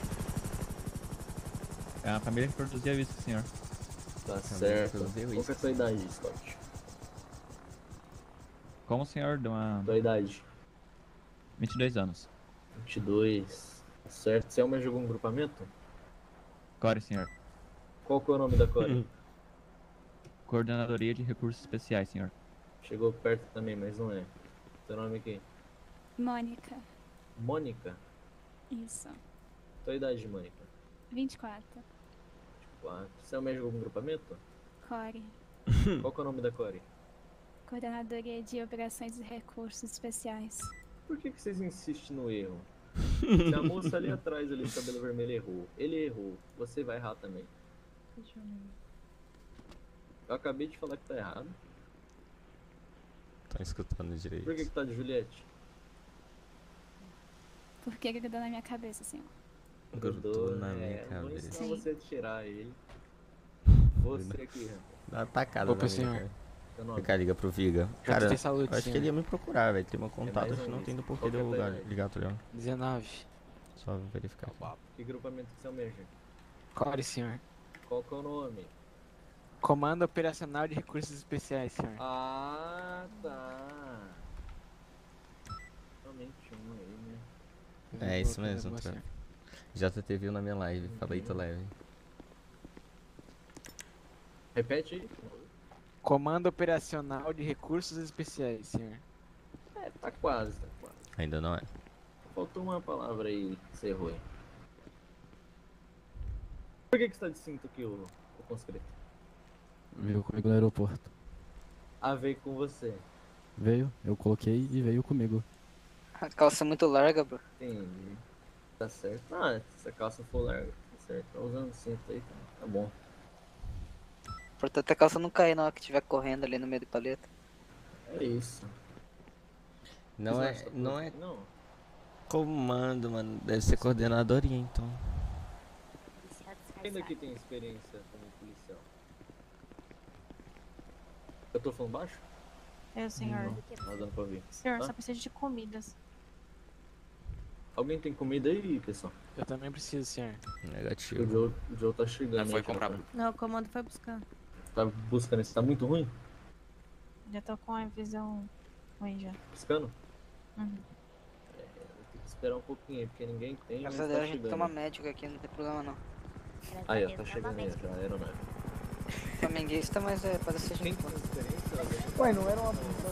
É a família que produzia isso, senhor. Tá certo. Qual que é a tua idade, Scott? Como, senhor? De uma... Tua idade? 22 anos. 22. Tá certo. Você almeja algum grupamento? Core, senhor. Qual que é o nome da Core? Coordenadoria de Recursos Especiais, senhor. Chegou perto também, mas não é. Seu nome aqui? Mônica. Mônica? Isso. Tua idade, Mônica? 24. 24. Você almeja algum grupamento? Core. Qual que é o nome da Core? Coordenadoria de Operações e Recursos Especiais. Por que vocês insistem no erro? Se a moça ali atrás, ali, de cabelo vermelho, errou, ele errou, você vai errar também. Deixa eu ver. Eu acabei de falar que tá errado. Tá escutando direito. Por que tá de Juliette? Porque ele grudou na minha cabeça, senhor. Grudou na minha Vou cabeça. ensinar você a tirar ele. Você aqui, rapaz. Dá uma tacada Opa, na senhor. minha cara. Seu nome? Fica, liga pro Viga. Já Cara, tem saúde, eu acho senhor. que ele ia me procurar, velho. Tem meu contato, mais acho que não um tem do isso. porquê de eu Qual que é a tua ligar, idade? ligar, tá ligado? 19. Só verificar aqui. Que grupamento que você almeja? Core, senhor. Qual que é o nome? Comando Operacional de Recursos Especiais, senhor. Ah, tá. Somente um aí, né? É isso mesmo, cara. JT viu na minha live, falei, tô leve. Repete aí. Comando Operacional de Recursos Especiais, senhor. É, tá quase, tá quase. Ainda não é. Faltou uma palavra aí que você errou. Por que você tá de cinto aqui, o conscrito? Veio comigo no aeroporto. Ah, veio com você. Veio, eu coloquei e veio comigo. A calça é muito larga, bro. Entendi. Tá certo. Ah, se a calça for larga, tá certo. Tá usando cinto aí, tá bom. Importante a calça não cair na hora que estiver correndo ali no meio de paleta. É isso. Não é, não é Não. comando, mano. Deve ser coordenadoria, então. Quem daqui tem experiência como policial? Eu tô falando baixo? Eu, senhor. Não, dando pra ouvir. Senhor, Tá? só preciso de comidas. Alguém tem comida aí, pessoal? Eu também preciso, senhor. Negativo. O Joe tá chegando. foi aí, comprar. cara. Não, o comando foi buscar. Tá buscando esse, tá muito ruim? Já tô com a visão ruim já. Buscando? Uhum. Tem que esperar um pouquinho aí, porque ninguém tem. Graças mas a tá Deus a gente chegando. toma médico aqui, não tem problema não. Aí, ó, tá chegando aí, já era, né? Flamenguista, mas é, pode ser gente. Ué, não era uma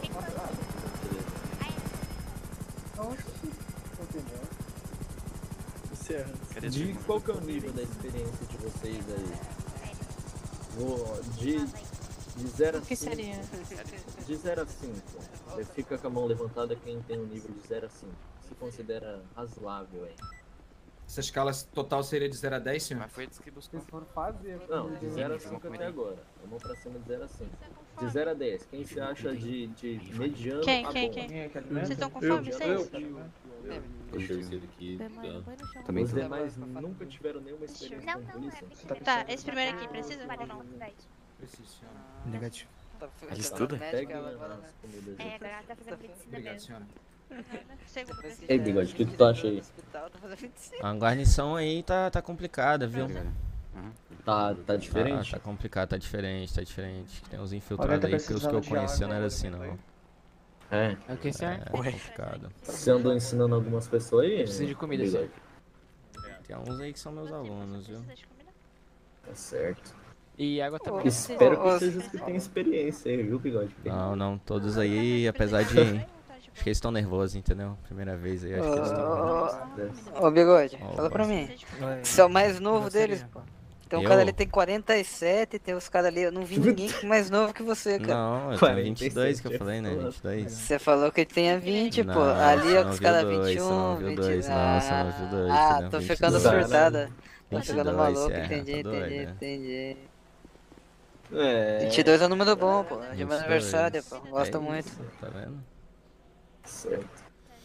De qual que é o nível da experiência de vocês aí? Vou de 0 a 5. O que seria? De 0 a 5. Você fica com a mão levantada quem tem um nível de 0 a 5. Se considera razoável aí. Essa escala total seria de 0 a 10, senhor? Mas foi isso que buscou. Não, de 0 a 5 até agora. Vamos pra cima de 0 a 5. De 0 a 10, quem se acha de mediano Quem? a Quem? bom? Quem? Vocês estão com fome, vocês? O terceiro aqui. Também Os tô. demais nunca tiveram nenhuma experiência com polícia? Tá, esse primeiro aqui precisa ou não? Preciso, senhora. Negativo. Isso tudo? Peguem agora, as comidas aí. É, agora ela tá fazendo medicina Obrigado, mesmo. senhora. Ei, Bigode, o que tu acha aí? A guarnição aí tá complicada, viu? Tá diferente? Tá complicado, tá diferente. Tem uns infiltrados aí que os que eu conhecia não era assim, não. É? É o que, senhor? É complicado. Você andou ensinando algumas pessoas aí? Preciso de comida, Bigode? Tem uns aí que são meus alunos, viu? Tá certo. E água também. Espero que seja os que têm experiência aí, viu, Bigode? Não, todos aí, apesar de... Acho que eles estão nervosos, entendeu? Primeira vez aí, acho que eles estão nervosos. Ô, Bigode, Opa. fala pra mim. Você é o mais novo deles, pô. Tem um cara ali que tem 47, tem os caras ali, eu não vi ninguém mais novo que você, cara. Não, eu tenho 22 que eu falei, né? 22. Você falou que ele tinha 20, pô. Não, Ali você é não os viu caras dois, 21, você não viu 20. dois, não, você não viu dois, Ah, entendeu? tô 22. ficando surtada. Tô 22, ficando maluco, é, entendi, tá doido, entendi, né? entendi. É. 22 é um número bom, pô. É de 22, meu aniversário, pô. Gosto é muito. isso, tá vendo? Certo.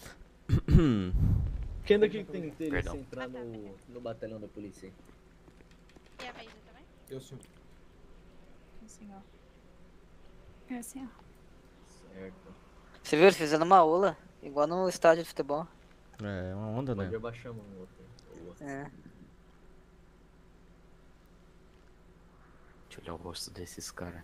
Quem daqui tem interesse em entrar no batalhão da polícia? E a Maísa também? Eu sou. Sim, senhor. É, senhor. Certo. Você viu? Eles fizeram uma aula, igual no estádio de futebol. É uma onda, né? Pode abaixar a mão, outro. Boa. É. Deixa eu olhar o rosto desses caras.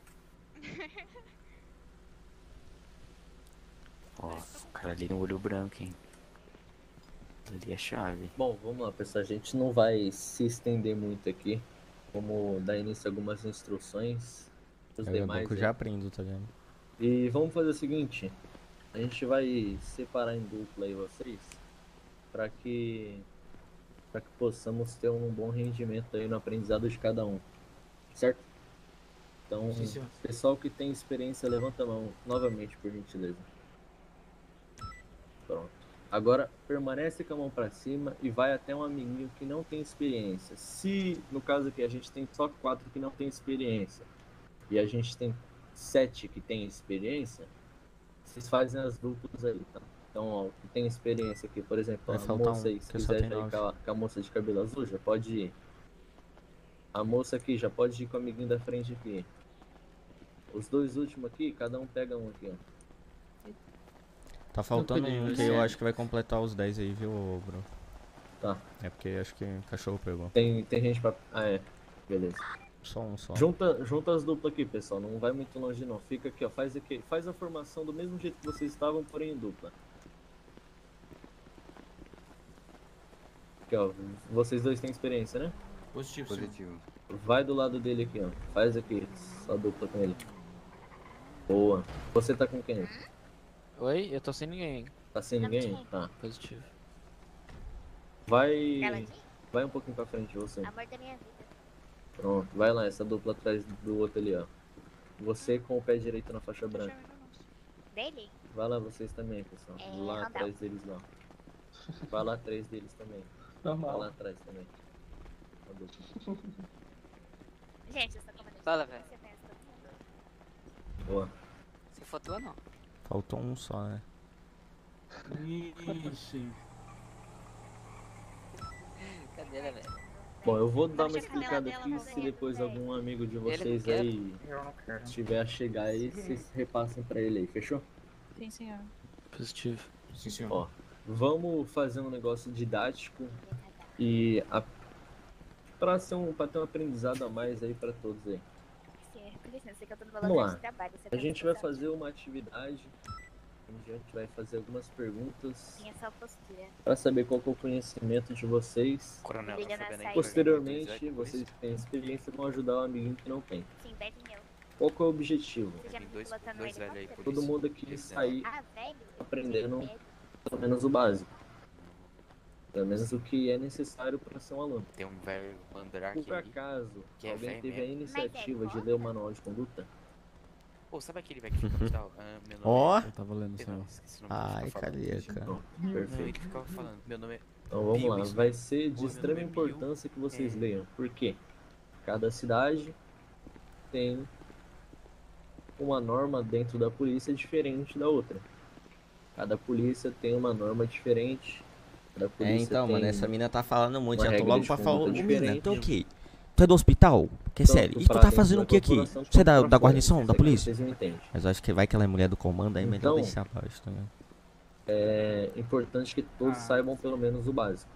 Ó, o cara ali no olho branco, hein? Ali é chave. Bom, vamos lá, pessoal. A gente não vai se estender muito aqui. Vamos dar início a algumas instruções os É demais. bom que eu já aprendo, tá vendo? E vamos fazer o seguinte. A gente vai separar em dupla aí vocês para que possamos ter um bom rendimento aí no aprendizado de cada um. Certo? Então, Sim, senhor. pessoal que tem experiência, levanta a mão novamente, por gentileza. Pronto. Agora, permanece com a mão para cima e vai até um amiguinho que não tem experiência. Se, no caso aqui, a gente tem só 4 que não tem experiência e a gente tem 7 que tem experiência, vocês fazem as duplas aí, tá? Então, ó, que tem experiência aqui, por exemplo, Vai a faltar moça aí, um, se que só quiser tem ir 9. com a moça de cabelo azul, já pode ir. A moça aqui já pode ir com o amiguinho da frente aqui. Os dois últimos aqui, cada um pega um aqui, ó. Tá faltando pedi, um que eu acho que vai completar os 10 aí, viu, bro? Tá. É porque acho que o cachorro pegou. Tem gente pra... Ah, é. Beleza. Só um só. Junta as duplas aqui, pessoal. Não vai muito longe, não. Fica aqui, ó. Faz a formação do mesmo jeito que vocês estavam, porém em dupla. Aqui, ó. Vocês dois têm experiência, né? Positivo. Positivo. Vai do lado dele aqui, ó. Faz aqui, só dupla com ele. Boa. Você tá com quem? Oi? Eu tô sem ninguém. Tá sem ninguém? Tá. Positivo. Vai Galadinho? um pouquinho pra frente, você. Amor da minha vida. Pronto, vai lá, essa dupla atrás do outro ali, ó. Você com o pé direito na faixa branca. Dele? Vai lá, vocês também, pessoal. É, Lá Randall. atrás deles, lá. Vai lá atrás deles também. Normal. Vai lá atrás também. A dupla. Gente, essa comunidade. Fala, velho. Você conhece todo mundo? Boa. Se for tua, não. Faltou um só, né? Ixi. Cadeira, velho. Bom, eu vou dar uma Deixa a canela explicada dela aqui, fazer se depois velho. algum amigo de Ele não vocês quer. aí Eu não quero. tiver a chegar aí, vocês repassem pra ele aí, fechou? Sim, senhor. Positivo. Sim, senhor. Ó, vamos fazer um negócio didático e pra ter um aprendizado a mais aí pra todos aí. Com licença, que eu tô no Vamos volante lá. de trabalho. Você A tá gente vai responsável. fazer uma atividade onde a gente vai fazer algumas perguntas Minha só postura. para saber qual que é o conhecimento de vocês. Coronel, Brilha tá na sabendo aí? saída. Posteriormente, vocês que têm experiência vão ajudar o amiguinho que não tem. Sim, bebe meu. Qual que é o objetivo? Você já me Dois pilotando velhos ele aí, quanto por tempo? Todo mundo aqui sair Ah, velho? aprendendo Velho. pelo menos o básico. Pelo menos o que é necessário para ser um aluno. Tem um velho Mandrake Por ali. acaso, Que é alguém velho teve a mesmo. iniciativa de Mas é ler o manual de conduta? Pô, sabe aquele velho que fica no hospital? Meu nome Ó. Eu tava lendo, Eu não, senhor. esqueci o nome que Ai, ele ficava falando. carica. Pronto, Não, ele perfeito. ficava falando. Meu nome é... Então vamos lá, Bill, vai ser de Oi, meu extrema nome é Bill. importância que vocês É. leiam. Por quê? Cada cidade tem uma norma dentro da polícia diferente da outra. Cada polícia tem uma norma diferente. Cada É, polícia então, mano, tem essa mina tá falando muito. uma Já tô regra logo de pra falar. Ô, conduta mina, diferente. tu é o quê? Tu é do hospital? Que é Tanto sério? E tu pra tá dentro fazendo da o que aqui? corporação Você é quanto pra da fora, guarnição, da se é que polícia? vocês não entendem. Mas eu acho que vai que ela é mulher do comando, aí melhor Então- deixar abaixo, tá ligado? É importante que todos saibam pelo menos o básico.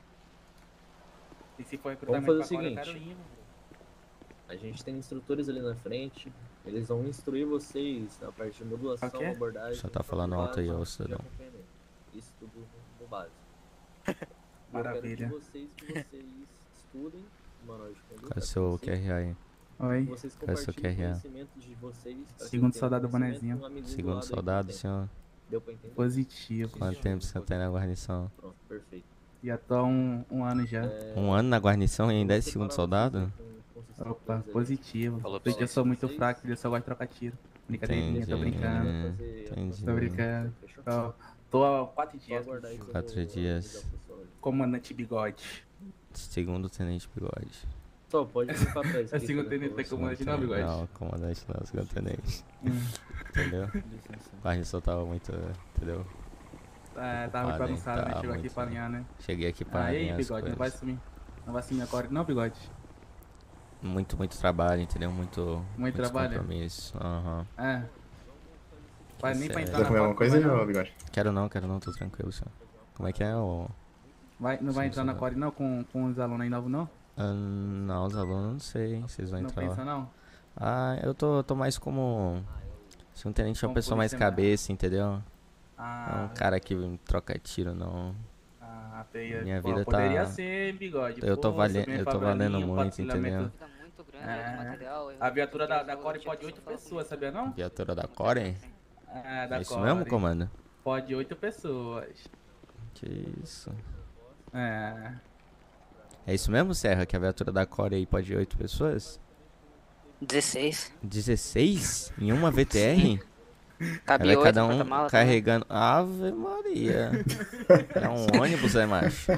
E se for Vamos fazer o recrutamento pra fora, eu seguinte. quero ir, mano. A gente tem instrutores ali na frente. Eles vão instruir vocês na parte de modulação, Ok. abordagem. Só tá falando alto aí, ó, básico, cidadão. de acompanhamento. Isso tudo no básico. Maravilha. Eu quero que vocês estudem o manual de conduta. Cadê seu vocês- QRA aí? Oi. Vocês Cadê seu compartilhem o QRA? conhecimento de vocês. pra que Segundo tenham soldado conhecimento bonezinho. com um amiguinho do Segundo lado aí que soldado, não tem. senhor. Deu pra entender? Positivo. Quanto tempo você tem na guarnição? Pronto, perfeito. Já tô há um ano já. Um ano na guarnição e ainda é Vamos segundo separar vocês soldado? aí consistente. Opa, positivo. Porque eu sou muito fraco, eu só gosto de trocar tiro. Brincadeirinha, tô brincando. Entendi. Tô brincando. Ó, tô há 4 dias. 4 dias. Comandante Bigode. Segundo tenente Bigode. Só pode vir pra trás. É segundo tenente, não é comandante não, Bigode? Não, comandante não, segundo tenente. Entendeu? A gente só tava muito, entendeu? É, tava muito bagunçado, né? Chegou aqui pra alinhar, né? Cheguei aqui pra Aí, alinhar as Bigode, não vai coisas. sumir. Não vai sumir agora, não, Bigode? Muito trabalho, entendeu? Muito trabalho? compromisso. Aham. É. Vai nem pra entrar Vai na comer alguma porta, coisa, vai não. ô Bigode? Quero não, tô tranquilo, senhor. Como é que é, ô? Não vai entrar na core não com os alunos aí novos, não? Não, os alunos não sei, vocês vão Não entrar pensa, lá. não? Ah, eu tô mais como... Se um tenente é uma Como pessoa mais policial. cabeça, entendeu? Ah. Não é um cara que troca tiro, não. Ah, teia. Minha Pô, vida poderia tá... ser, Bigode. Eu tô Pô, valendo subir muito, patrulhamento. entendeu? A viatura da core pode 8 pessoas, sabia não? Viatura da Core? É, da É isso core. mesmo, comando? Pode 8 pessoas. Que isso. É. É isso mesmo, Serra, que a viatura da Core aí pode ir 8 pessoas? 16. 16? Em uma VTR? Cabe Vai 8 cada no um porta-mala carregando... Ave Maria. É um ônibus, é macho?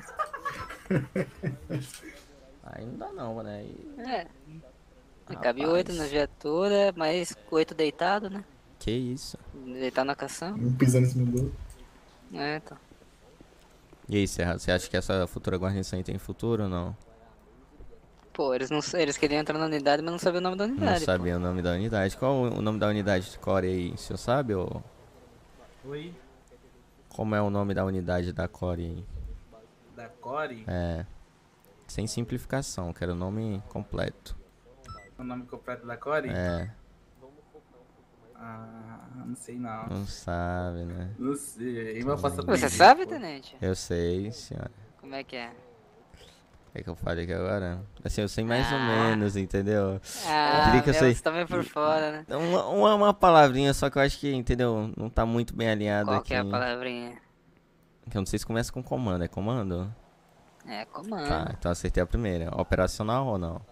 Aí não dá não, né? Aí... É. Cabe 8 na viatura, mais 8 deitado, né? Que isso? Deitado na cação. Pisando em cima do outro. É, então. E aí, Serra, você acha que essa futura guarnição aí tem futuro ou não? Pô, eles queriam entrar na unidade, mas não sabiam o nome da unidade. Não sabia o nome da unidade. Qual o nome da unidade de Core aí? O senhor sabe ou... Oi? Como é o nome da unidade da Core aí? Da core? É. Sem simplificação, quero o nome completo. O nome completo da core? É. Ah, não sei não. Não sabe, né? Não sei. Eu posso Você sabe, tenente? Eu sei, senhora. Como é que é? O que eu falei aqui agora? Assim, eu sei mais ou menos, entendeu? Ah, Eu diria que eu sei... você tá meio por fora, né? Uma palavrinha, só que eu acho que, entendeu? Não tá muito bem alinhado Qual aqui. que é a palavrinha? Que eu não sei se começa com comando, é comando? É, comando. Tá, então acertei a primeira. Operacional ou não?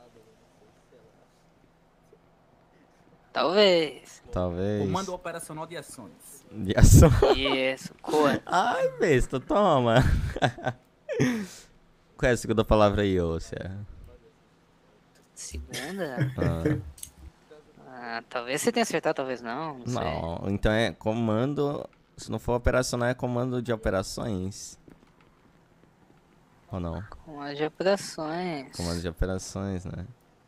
Talvez. Talvez. Comando Operacional de Ações. De ação. Isso, cor. Ai, besta, toma. Qual é a segunda palavra aí, ô Serra? Segunda? Ah. Talvez você tenha acertado, talvez não. Não, sei. Não, então é comando. Se não for operacional, é comando de operações. Ou não? Comando de operações. Comando de operações, né?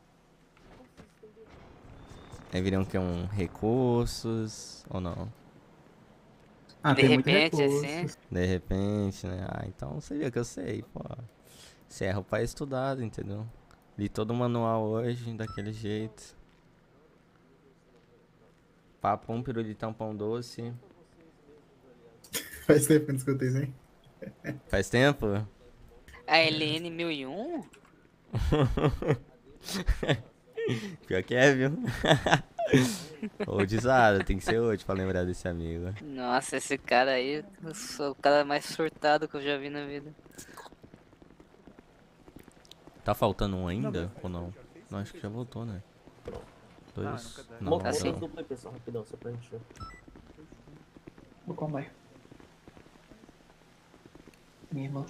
Aí viriam que recursos ou não? Ah, de tem muito repente, recurso. assim. De repente, né? Ah, então você viu que eu sei, pô. Serra o pai estudado, entendeu? Li todo o manual hoje, daquele jeito. Papum, pirulitão, pão doce. Faz tempo que eu não escutei isso, hein? Faz tempo? A LN 1001? Pior que é, viu? Oldizada, tem que ser hoje pra lembrar desse amigo. Nossa, esse cara aí, eu sou o cara mais surtado que eu já vi na vida. Tá faltando um ainda ou não? Não, acho que já voltou, né? 2. Não, Tá assim. não. dupla impressão, rapidão, só pra gente ver. Vou comer. Minha irmã.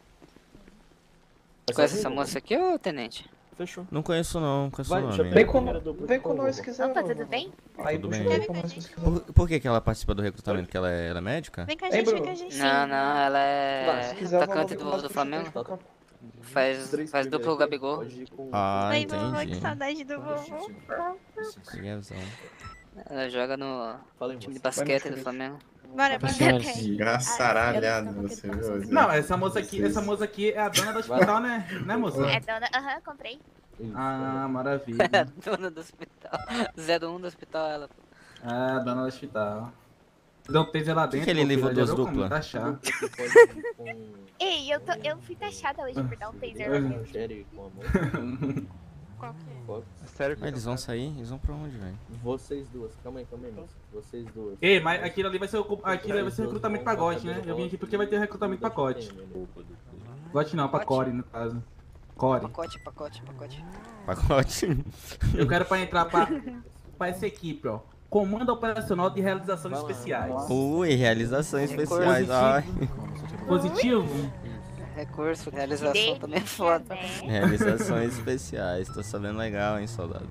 Conhece essa moça aqui, ô tenente? Fechou. Não conheço não, conheço o nome. Vem com nós se quiser. Opa, tudo bem? Aí Tudo puxa bem. vem com nós se quiser. Por que ela participa do recrutamento? Que ela é médica? Vem com a Ei, gente, Bruno. vem com a gente. Não, não, ela Vai, é se quiser, atacante vamos do Flamengo. Faz duplo Gabigol. Ah, Ai, vovô, que entendi. saudade do vovô. Ligação. Ela joga no time de basquete do Flamengo. Bora, bora. Engraçaralhado você, viu? Não, essa moça aqui é a dona do hospital, né? Né, moça? É dona, aham, comprei. Ah, maravilha. Dona do hospital. 01 do hospital, ela. Ah, dona do hospital. Deu um taser lá dentro. que ele levou filho, duas já viu como duplas? tá chato. Ei, eu fui taxada hoje por dar um taser lá dentro. Sério Ah, eles vão sair? Eles vão pra onde, velho? Vocês duas, calma aí, moça. Vocês duas. Ei, mas aquilo ali vai ser recrutamento pra GOT, né? Eu vim aqui porque vai ter recrutamento pra GOT. GOT não, pra Core, no caso. Core. Pacote. Pacote. Eu quero pra entrar pra essa equipe, ó. Comando Operacional de Realizações Especiais. Ui, realizações especiais. Ai. Positivo? Recurso, realização também é foda. Realizações especiais. Tô sabendo legal, hein, soldado.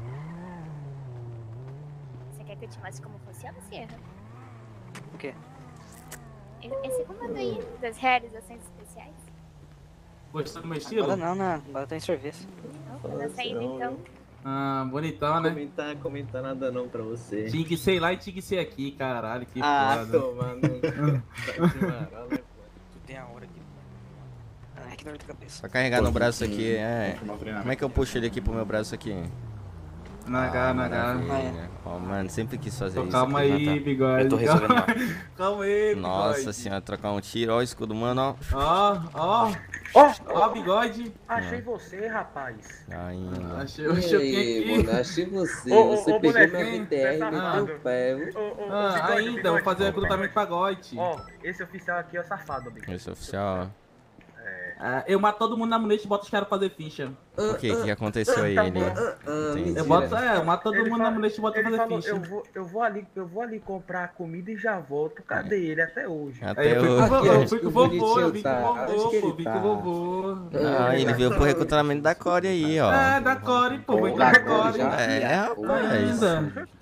Você quer que eu te mostre como funciona, Sierra? O quê? Esse comando aí, das realizações especiais. Gostou do meu estilo? Agora não, né? Agora tô em serviço. Tá saindo então. Ah, bonitão, né? Comentar nada não pra você. Tinha que ser lá e tinha que ser aqui, caralho, que Ah, foda. tomando. Tu tem a hora aqui. Ai, que dor de cabeça. Só carregar no braço aqui, Como é que eu puxo ele aqui pro meu braço aqui? Na H. Maravilha. Ó, mano, sempre quis fazer isso. Calma aqui, aí, Natal. bigode. Eu tô resolvendo lá. Calma aí, bigode. Nossa senhora, trocar um tiro, ó o escudo, mano, Ó, bigode. Achei você, rapaz. Ainda. Achei aqui. Mano, achei você. Você pegou minha VTR, meteu o pé. Ainda, vou fazer recrutamento pra GOT. Ó, esse oficial aqui é o safado, amigo. Esse oficial, Eu mato todo mundo na muleta e boto os caras pra fazer ficha. O que aconteceu aí? Ele... Entendi. Eu mato todo mundo na muleta e boto pra fazer ficha. Eu vou ali comprar comida e já volto. Cadê ele até hoje? Eu fui com o vovô, eu vim com o vovô. Ah, ele veio pro recrutamento da Core aí, ó. Da Core, pô, vou entrar na Core. Rapaz.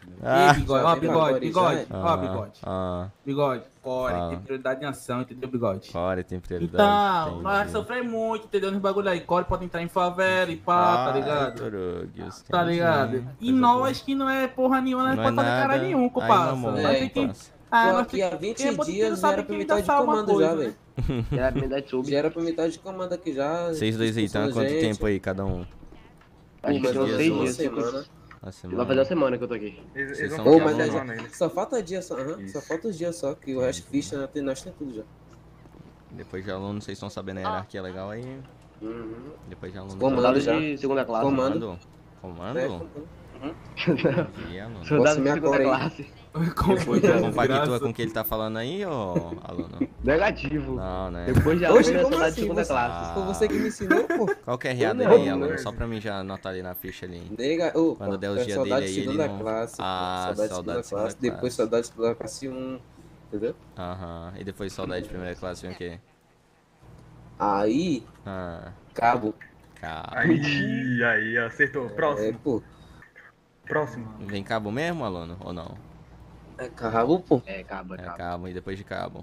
Bigode, Core, tem prioridade em ação, entendeu, Bigode? Core tem prioridade. Então, nós sofremos muito, entendeu? Nos bagulho aí. Core pode entrar em favela e pá, tá ligado? Tá ligado? E nós que não é porra nenhuma, não pode fazer caralho nenhum, compadre. Nós tem que... Aqui há 20 dias já era pra metade de comando já, velho. Já era pra metade de comando aqui já. Vocês dois aí, tá? Quanto tempo aí, cada um? Acho que 6 dias. Vai fazer uma semana que eu tô aqui. Só falta dia só, só falta os dias só, que o resto ficha, nós tem tudo já. Depois de aluno, vocês estão sabendo a hierarquia legal aí? Depois de aluno. Comando de segunda classe. Comando? Soldado de segunda classe. Compactua com o que ele tá falando aí, ô aluno? Negativo. Não, né? Depois de aluno, é soldado de segunda classe. Foi você que me ensinou, pô. Qual que é a RA dele aí, aluno? Só pra mim já anotar ali na ficha ali. Quando der os dias dele aí, ele não... Saudade de segunda classe. Depois saudade de segunda classe 1, entendeu? E depois saudade de primeira classe vem o quê? Aí... Cabo. Aí, acertou. Próximo. Pô. Próximo. Vem cabo mesmo, aluno? Ou não? É cabo, pô. É cabo. Cabo. E depois de cabo?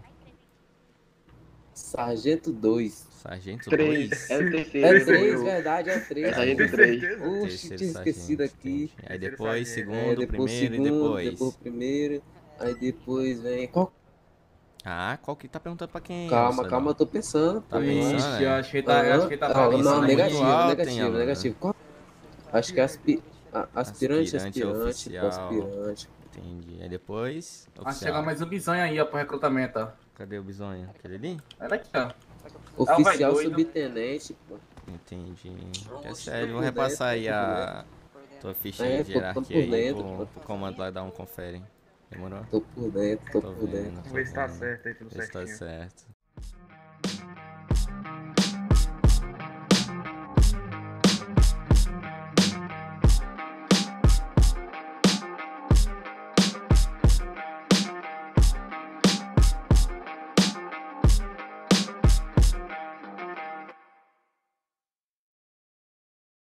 Sargento 2. Sargento 3. 2? É o terceiro. É 3, verdade, é 3. É Sargento 3. Oxi, tinha esquecido aqui. Aí depois segundo, primeiro e depois? Depois primeiro, aí depois vem... Qual que tá perguntando pra quem? Calma, eu tô pensando. Tá pensando, eu acho que ele tá falando. Não, negativo. Qual? Acho que é aspirante. Entendi. Aí depois... Vai chegar mais um bisonho aí, ó, pro recrutamento, ó. Cadê o bisonho? Aquele ali? Olha aqui, ó. Oficial subtenente, pô. Entendi. É sério, vou repassar aí a tua ficha de hierarquia aí pro comando lá dar um confere. Demorou? Tô por dentro. Vamos ver se tá certo aí, tudo certinho. Tá certo.